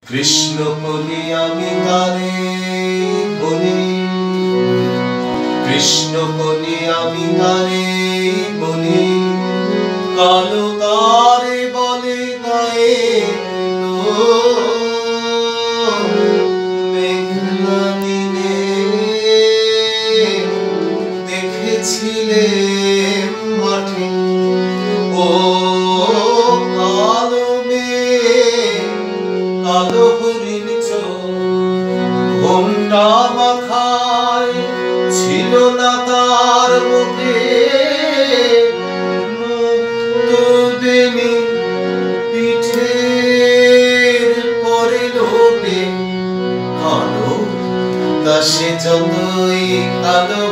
কৃষ্ণ বলি আমি তারে বলি, কৃষ্ণ বলি আমি তারে বলি, কালো তারে বলে গায়ে মেঘলা দিনে দেখেছিলে মাঠে ও কালো মেঘ, কালো হরিণ ঘোমটা মাথায় ছিল না তার মুখে, মুক্ত বেনি পিঠের পরে লোটে কালো, তা সে যতই কালো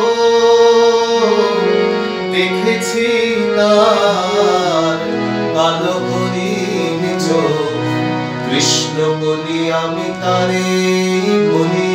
দেখেছি তার কালো হরিণ চোখ। কৃষ্ণ বলি আমি তারে বলি,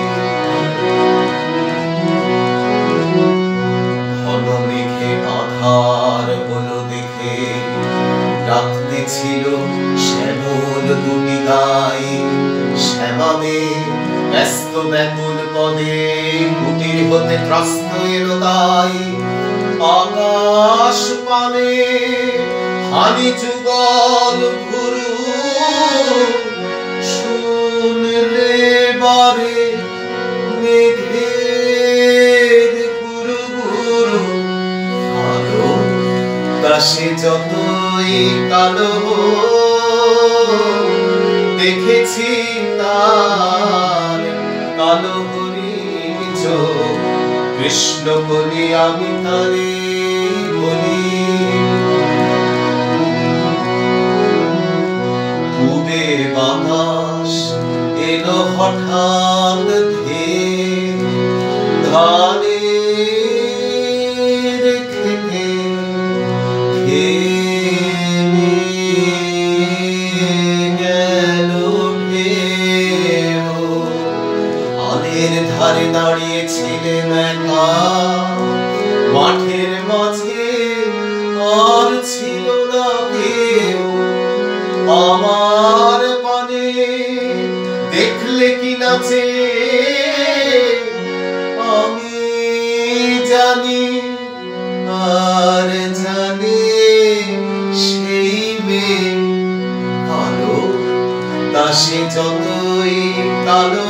ঘন মেঘে আধার বলো দেখে ডাকতেছিল শ্যামল দুটি গাই, শ্যামামে ব্যস্ত ব্যাকুল পদে কুটির হতে ত্রস্ত এলো তাই। আকাশ পানে হানি যুগল ঘুরু, শুনলে বারে মেঘের গুরু গুরু, কালো তা সে যতই কালো দেখেছি তার কালো হরিণ চোখ। কৃষ্ণ বলি আমি তারে বলি, পূবে বাতাস এলো হঠাৎ ধেয়ে ধানের খেতে খেয়ে গেল ঢেউ। আলের ধারে দাঁড়িয়েছিলেন একা, মাঠের মাঝে আর ছিল না কেউ। আমার পানে দেখলে কি নাচে আমি জানি, আর জানি সেই মেয়ে কালো, তা সে যতই কালো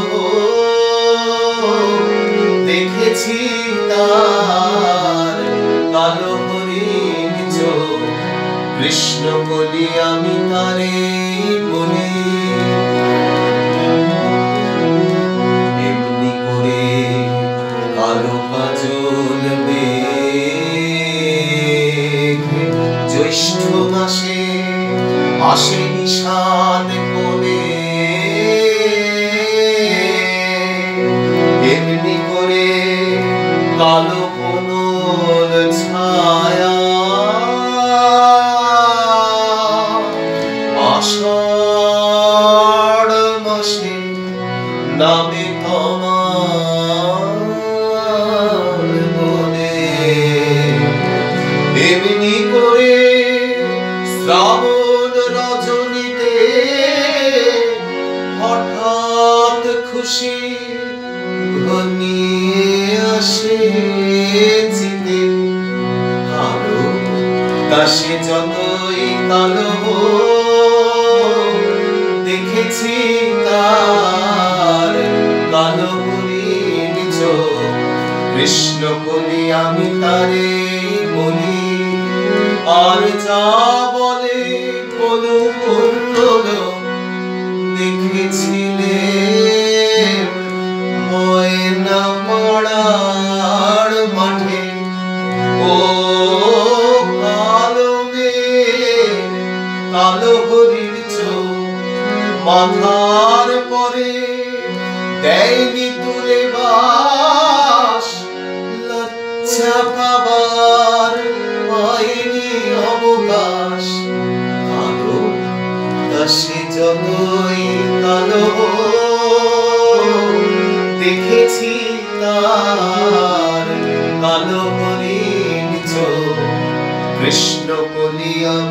দেখেছি তার কালো হরিণ চোখ। কৃষ্ণ বলি আমি তারে বলি, এমনি করে কালো কাজল মেঘ জ্যৈষ্ঠ মাসে আসে নিশান কোণে, এমনি করে কালো কোমল ছায়া আষাঢ় মাসে নামে তোমার মনে। এমনি করে শ্রাবণ রজনীতে হঠাৎ খুশি ঘনিয়ে আসে চিতে, কালো তা সে যতই কালো দেখেছি তার কালো হরিণ চোখ। কৃষ্ণ বলি আমি তারে বলি, আর যা বলে বলুক অন্যর, দেখেছিলে ময়না পাড়ার মাঠে ও কালো মেঘ, কালো হরিণ চোখ। মাথার পরে দেয়নি তুলে বাস, লজ্জা পাবার পায়নি অবকাশ, কালো তা সে যতই কালো দেখেছি তার কালো হরিণ চোখ। কৃষ্ণ বলি আমি